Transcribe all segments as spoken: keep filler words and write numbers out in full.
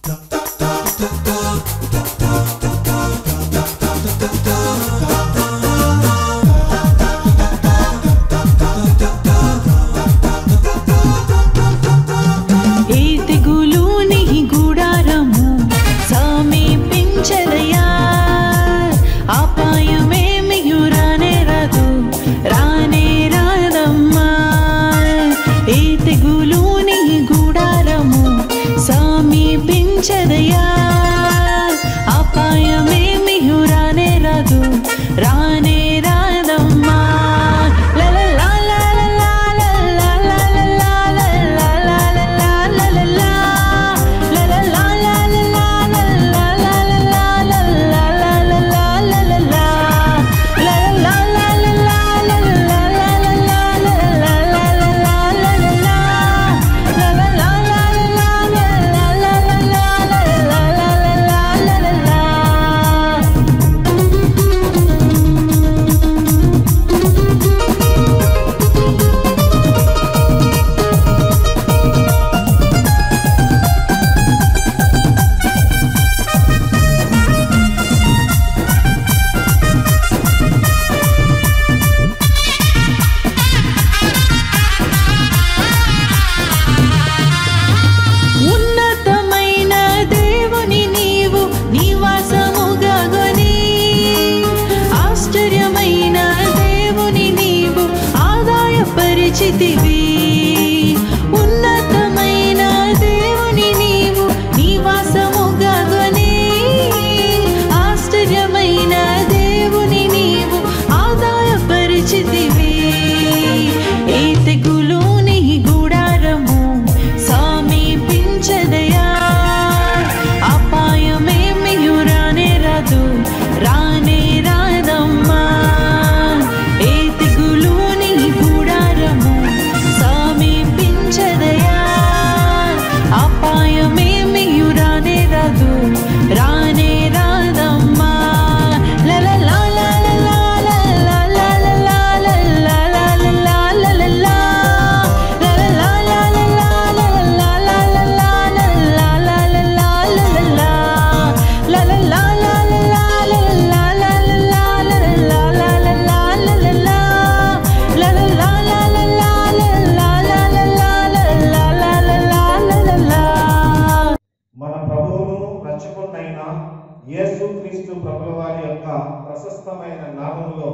యేసుక్రీస్తు ప్రభుల వారి యొక్క ప్రశస్తమైన నామములో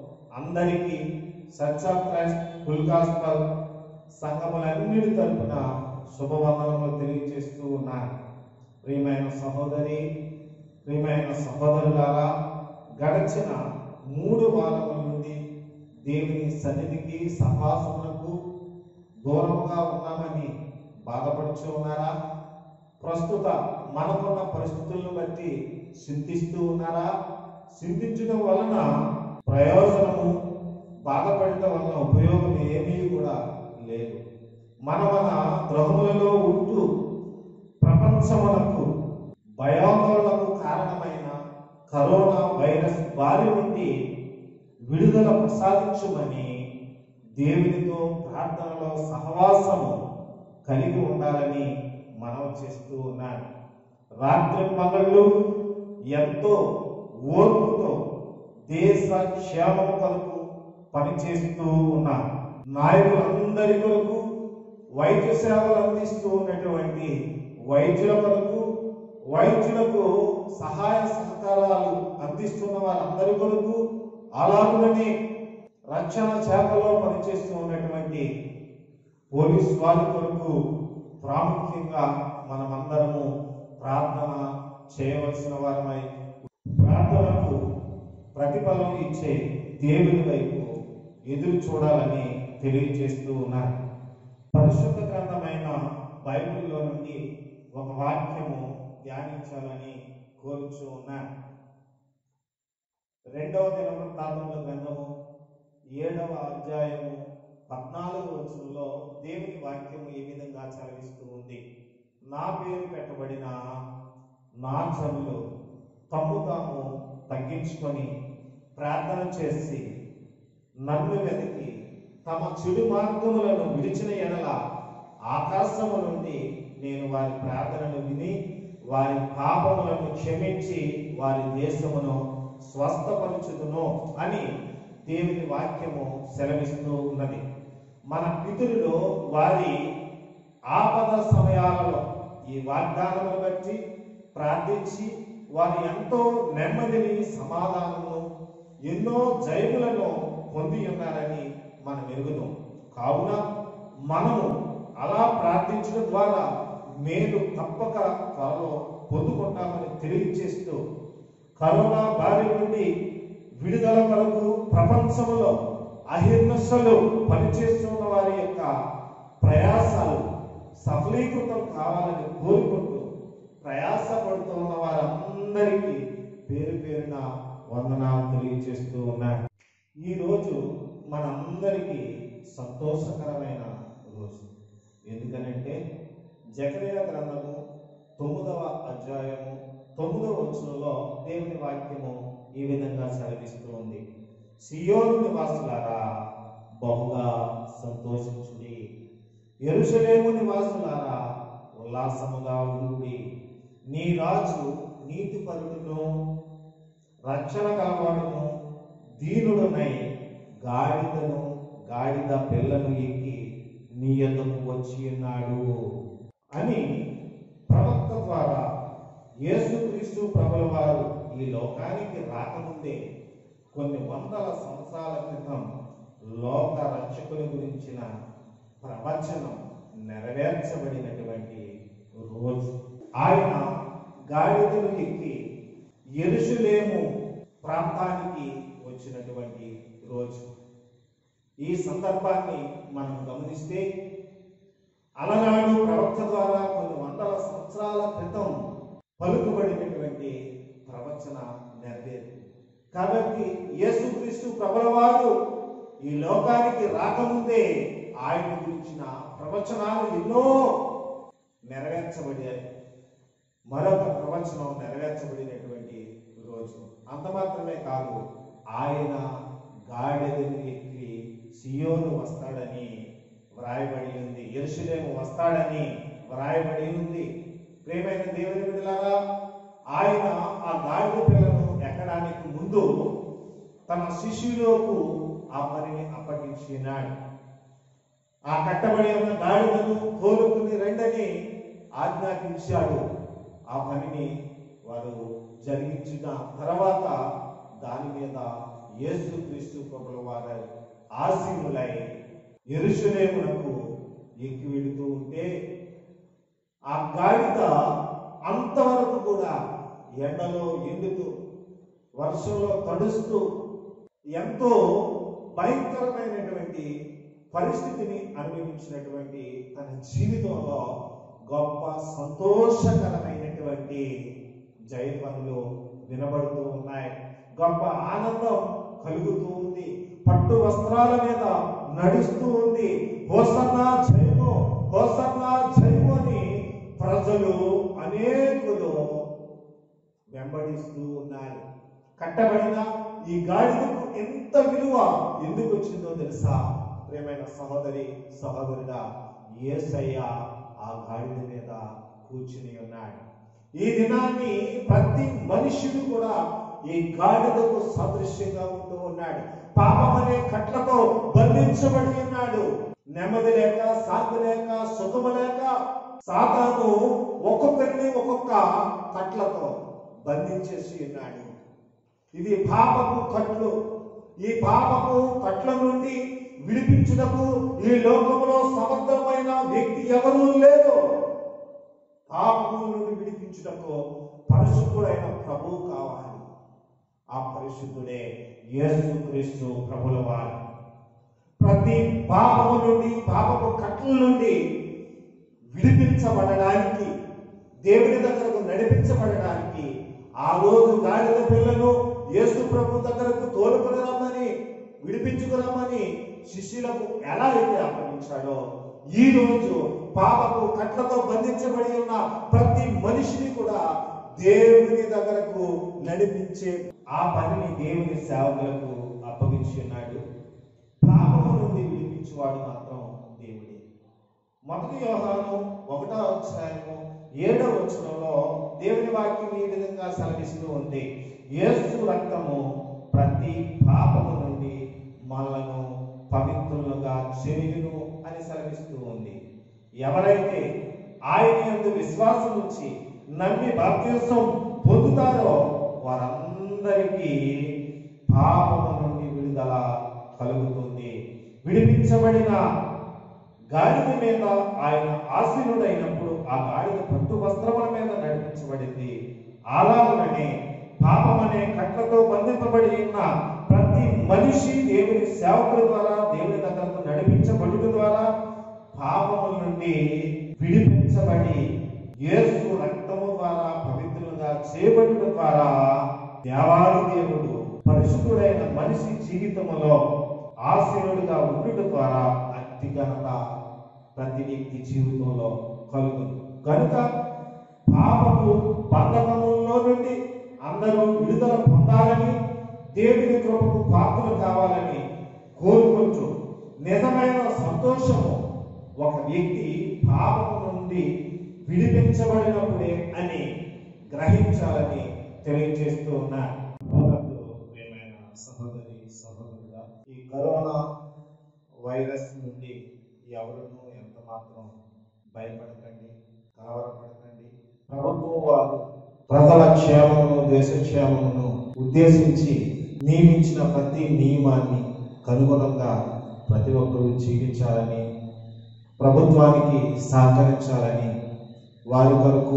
అందరికీ church of Christ full gospel సంఘములన్నిటి తరపున శుభవందనములు తెలియజేస్తూ ఉన్నాను. ప్రియమైన సహోదరి, ప్రియమైన సహోదరులారా, గడచిన మూడు వారముల నుండి దేవుని సన్నిధికి సహాసములకు దూరముగా ఉన్నామని బాధపడుచు ఉన్నారా? ప్రస్తుత మనకున్న పరిస్థితులను బట్టి చింతిస్తూ ఉన్నారా? చింతించడం వలన ప్రయోజనము, బాధపడటం వలన ఉపయోగం ఏమీ కూడా లేదు. మన మన గృహములలో ఉంటూ ప్రపంచమునకు భయాందోళనకు కారణమైన కరోనా వైరస్ బారి నుండి విడుదల ప్రసాదించుమని దేవునితో ప్రార్థనలో సహవాసము కలిగి ఉండాలని మనం చేస్తూ ఉన్నాను. రాత్రి పగళ్ళు ఎంతో ఓర్పుతో దేశ క్షేమం కొరకు పనిచేస్తూ ఉన్నాను. నాయకులందరి కొరకు వైద్య సేవలు అందిస్తూ ఉన్నటువంటి వైద్యుల కొరకు, వైద్యులకు సహాయ సహకారాలు అందిస్తున్న వారందరి కొరకు, అలాగనే రక్షణ శాఖలో పనిచేస్తూ ఉన్నటువంటి పోలీసు వారి కొరకు ప్రాముఖ్యంగా మనమందరము ప్రార్థన చేయవలసిన వారమై, ప్రార్థనకు ప్రతిఫలం ఇచ్చే దేవుని వైపు ఎదురు చూడాలని తెలియజేస్తూ ఉన్నారు. పరిశుద్ధ గ్రంథమైన బైబిల్లో నుండి ఒక వాక్యము ధ్యానించాలని కోరుచూ ఉన్నాను. రెండవ దినవృత్తాంతముల గ్రంథము ఏడవ అధ్యాయము పద్నాలుగు వచనంలో దేవుని వాక్యము ఈ విధంగా చదివిస్తూ ఉంది. నా పేరు పెట్టబడిన నా జనులు తమ్ము తాము తగ్గించుకొని ప్రార్థన చేసి నన్ను వెతికి తమ చెడు మార్గములను విడిచిన ఎడల ఆకాశము నుండి నేను వారి ప్రార్థనను విని వారి పాపములను క్షమించి వారి దేశమును స్వస్థపరచుదును అని దేవుని వాక్యము సెలవిస్తూ ఉన్నది. మన పితరులు వారి ఆపద సమయాలలో ఈ వాగ్దానమును బట్టి ప్రార్థించి వారు ఎంతో నెమ్మదిని, సమాధానము, ఎన్నో జయములను పొంది ఉన్నారని మనం ఎరుగుదాం. కావున మనము అలా ప్రార్థించడం ద్వారా మేలు తప్పక త్వరలో పొందుకుంటామని తెలియజేస్తూ, కరోనా బారి నుండి విడుదల కొరకు ప్రపంచంలో అహిర్నిశలు పనిచేస్తున్న వారి యొక్క ప్రయాసాలు సఫలీకృతం కావాలని కోరుకుంటూ ప్రయాసపడుతున్న వారందరికీ పేరు పేరున వందనాలు తెలియజేస్తూ ఉన్నాను. ఈరోజు మనందరికీ సంతోషకరమైన రోజు. ఎందుకనంటే జకరియా గ్రంథము తొమ్మిదవ అధ్యాయము తొమ్మిదవ వచనంలో దేవుని వాక్యము ఈ విధంగా సెలవిస్తూ ఉంది. సియోను నివాసులారా బహుగా సంతోషించుడి, యెరూషలేము నివాసులారా ఉల్లాసముగా ఉండుడి. నీ రాజు నీతిపరుడును రక్షణ కలవాడును దీనుడునై గాడిదను గాడిద పిల్లను ఎక్కి నీ యొద్దకు వచ్చి ఉన్నాడు అని ప్రవక్త ద్వారా యేసుక్రీస్తు ప్రభుల వారు ఈ లోకానికి రాకముందే కొన్ని వందల సంవత్సరాల క్రితం లోక రక్షకుని గురించిన ప్రవచనం నెరవేర్చబడినటువంటి రోజు. ఆయన గాడిదను ఎక్కి యెరూషలేము ప్రాంతానికి వచ్చినటువంటి రోజు. ఈ సందర్భాన్ని మనం గమనిస్తే అలనాడు ప్రవక్త ద్వారా కొన్ని వందల సంవత్సరాల క్రితం పలుకుబడినటువంటి ప్రవచన నెరవేరు. కాబట్టి యేసుక్రీస్తు ప్రభుల వారు ఈ లోకానికి రాకముందే ఆయన గురించిన ప్రవచనాలు ఎన్నో నెరవేర్చబడ్డాయి. మరొక ప్రవచనం నెరవేర్చబడినటువంటి రోజు. అంత మాత్రమే కాదు, ఆయన గాడిదను ఎక్కి సియోను వస్తాడని వ్రాయబడి ఉంది, యెరూషలేము వస్తాడని వ్రాయబడి ఉంది. ప్రియమైన దేవుని బిడ్డలారా, ఆయన ఆ గాడిద పిల్లను ఎక్కడానికి ముందు తన శిష్యులకు ఆ పనిని అప్పగించినాడు. ఆ కట్టబడి ఉన్న గాడిదను తోలుకుని రెండని ఆజ్ఞాపించాడు. ఆ పనిని వారు జరిగించిన తర్వాత దాని మీద యేసుక్రీస్తు ప్రభుల వారు ఆసీనులై యెరూషలేమునకు ఎక్కి వెళుతూ ఉంటే ఆ గాడిద అంతవరకు కూడా ఎండలో ఎండుతూ వర్షంలో తడుస్తూ ఎంతో భయంకరమైనటువంటి పరిస్థితిని అనుభవించినటువంటి తన జీవితంలో గొప్ప సంతోషకరమైనటువంటి జయధ్వనులు వినబడుతూ ఉన్నాయి. గొప్ప ఆనందం కలుగుతూ ఉంది. పట్టు వస్త్రాల మీద నడుస్తూ ఉంది. హోసన్నా జయము, హోసన్నా జయము అని ప్రజలు అనేకులు వెంబడిస్తూ ఉన్నారు. కట్టబడిన ఈ గాడిదకు ఎంత విలువ ఎందుకు వచ్చిందో తెలుసా? ప్రియమైన సహోదరి సహోదరుడా, యేసయ్య ఆ గాడిద మీద కూర్చుని ఉన్నాడు. ఈ దినాన్ని ప్రతి మనుష్యుడు కూడా ఈ గాడిదకు సదృశ్యంగా ఉంటూ ఉన్నాడు. పాపం అనే కట్లతో బంధించబడి ఉన్నాడు. నెమ్మది లేక, శాంతి లేక, సుఖము లేక సాతాను ఒక్కొక్కరిని ఒక్కొక్క కట్లతో బంధించేసి ఉన్నాడు. ఇది పాపపు కట్లు. ఈ పాపపు కట్ల నుండి విడిపించుటకు ఈ లోకంలో సమర్థమైన వ్యక్తి ఎవరూ లేరు. పాపము నుండి విడిపించుటకు పరిశుద్ధుడైన ప్రభువు కావాలి. ఆ పరిశుద్ధుడే యేసుక్రీస్తు ప్రభుల వారు. ప్రతి పాపము నుండి, పాపపు కట్ల నుండి విడిపించబడడానికి, దేవుని దగ్గరకు నడిపించబడడానికి ఆ రోజు గాడిద పిల్లను యేసు ప్రభు దగ్గరకు తోలుకుని రమ్మని, విడిపించుకురమ్మని శిష్యులకు ఎలా అయితే అప్పగించాడో, ఈ రోజు పాపపు కట్లతో బంధించబడి ఉన్న ప్రతి మనిషిని కూడా దేవుని దగ్గరకు నడిపించే ఆ పనిని దేవుని సేవకులకు అప్పగించి ఉన్నాడు. పాపము నుండి విడిపించేవాడు మాత్రం దేవుడే. మొదటి యోహాను ఒకటో అధ్యాయము ఏడవ వచనంలో దేవుని వాక్యం ఈ విధంగా సెలవిస్తూ ఉంది, యేసు రక్తము ప్రతి పాపము నుండి మనలను పవిత్రులుగా చేయును అని సెలవిస్తూ ఉంది. ఎవరైతే ఆయన యందు విశ్వాసం ఉంచి నమ్మి బాప్తిసం పొందుతారో వారందరికీ పాపము నుండి విడుదల కలుగుతుంది. విడిపించబడిన గాడిద మీద ఆయన ఆసీనుడైనప్పుడు ఆ గాడిద పట్టు వస్త్రముల మీద నడిపించబడింది. అలాగనే పాపమనే కట్లతో బంధింపబడి ఉన్న ప్రతి మనిషి దేవుని సేవకుల ద్వారా దేవుని దగ్గరకు నడిపించబడుట ద్వారా పాపముల నుండి విడిపించబడి యేసు రక్తము ద్వారా పవిత్రులుగా చేయబడుట ద్వారా దేవాది దేవుడు పరిశుద్ధుడైన మనిషి జీవితములో ఆశీనుడిగా ఉండుట ద్వారా అతి ఘనత ప్రతి వ్యక్తి జీవితంలో కలుగును. కనుక పాపపు బంధకముల్లో నుండి అందరూ విడుదల పొందాలని, దేవుని కృపకు పాత్రలు కావాలని కోరుకుంటూ నిజమైన సంతోషము ఒక వ్యక్తి పాపము నుండి విడిపించబడినప్పుడే అని గ్రహించాలని తెలియజేస్తూ ఉన్నారు. ప్రియమైన సహోదరి సహోదరుడా, ఈ కరోనా వైరస్ నుండి ఎవరునూ ఎంత మాత్రం భయపడకండి, కలవరపడకండి. ప్రభుత్వం వారు ప్రజల క్షేమమును దేశ క్షేమమును ఉద్దేశించి నియమించిన ప్రతి నియమాన్ని కనుగుణంగా ప్రతి ఒక్కరూ జీవించాలని, ప్రభుత్వానికి సహకరించాలని, వారి కొరకు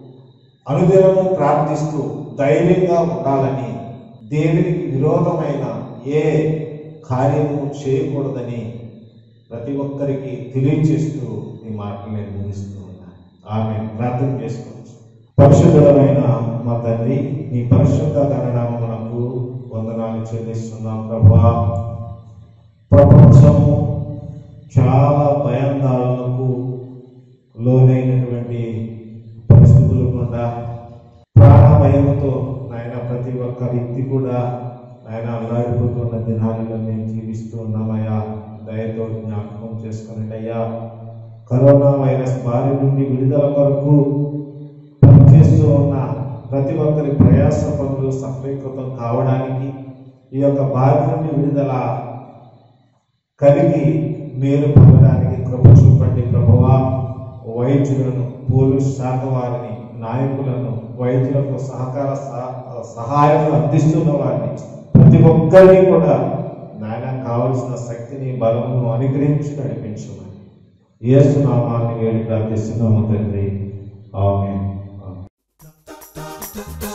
అనుదినము ప్రార్థిస్తూ ధైర్యంగా ఉండాలని, దేవునికి విరోధమైన ఏ కార్యము చేయకూడదని ప్రతి ఒక్కరికి తెలియజేస్తూ ఈ మాటలు నేను ముగిస్తూ ఉన్నాను. ఆమె ప్రార్థన చేసుకోవచ్చు. పరిశుద్ధమైన మా తండ్రి, నీ పరిశుద్ధ గణనామమునకు వందనాలు చెల్లిస్తున్నాం ప్రభువా. ప్రపంచము చాలా భయాందోళనకు లోనైనటువంటి పరిస్థితులు గుండా ప్రాణ భయముతో నాయన ప్రతి ఒక్క వ్యక్తి కూడా నాయన అల్లాడిపోతున్న దినాలలో మేము జీవిస్తూ ఉన్నామయ్యా. దయతో జ్ఞాపకం చేసుకునండి అయ్యా. కరోనా వైరస్ బారి నుండి విడుదల కొరకు పనిచేస్తూ ఉన్న ప్రతి ఒక్కరి ప్రయాస పనులు సఫలీకృతం కావడానికి, ఈ యొక్క బారి నుండి విడుదల కలిగి మేలు పొందడానికి కృప చూపండి ప్రభువా. వైద్యులను, పోలీసు శాఖ వారిని, నాయకులను, వైద్యులకు సహకార సహాయం అందిస్తున్న వారిని ప్రతి ఒక్కరిని కూడా నాయన కావలసిన శక్తిని బలమును అనుగ్రహించి నడిపించమని యేసు నామాన్ని వేడి ప్రార్థిస్తున్నాము తండ్రి. ఆమేన్.